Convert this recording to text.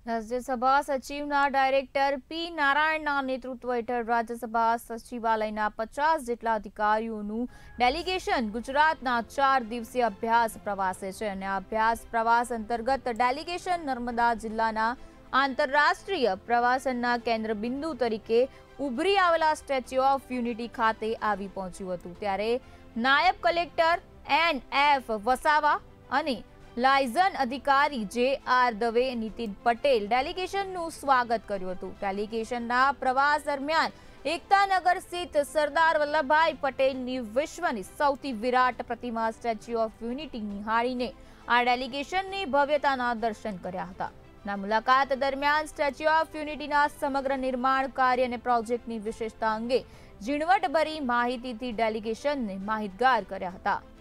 Rajya Sabha સચિવના director પી નારાયણના નેતૃત્વ હેઠળ રાજ્યસભા સચિવાલયના 50 જેટલા અધિકારીઓનું ડેલિગેશન ગુજરાતના 4 દિવસીય અભ્યાસ પ્રવાસે છે અને આ અભ્યાસ પ્રવાસ અંતર્ગત ડેલિગેશન નર્મદા જિલ્લાના આંતરરાષ્ટ્રીય પ્રવાસનના કેન્દ્ર બિંદુ તરીકે ઉભરી આવેલા સ્ટેચ્યુ ઓફ યુનિટી ખાતે આવી પહોંચ્યું હતું। ત્યારે નાયબ કલેક્ટર એન.એફ. વસાવા અને લાયઝન અધિકારી જે.આર. દવે, નીતિન પટેલ ડેલિગેશનનું સ્વાગત કર્યું હતું। ડેલિગેશનના પ્રવાસ દરમિયાન એકતાનગર સ્થિત સરદાર વલ્લભભાઈ પટેલની વિશ્વની સૌથી વિરાટ પ્રતિમા સ્ટેચ્યુ ઓફ યુનિટી નિહાળીને આ ડેલિગેશનની ભવ્યતાના દર્શન કર્યા હતા। મુલાકાત દરમિયાન સ્ટેચ્યુ ઓફ યુનિટીના સમગ્ર નિર્માણ કાર્ય અને પ્રોજેક્ટની વિશેષતા અંગે ઝીણવટભરી માહિતીથી ડેલિગેશનને માહિતગાર કર્યા હતા।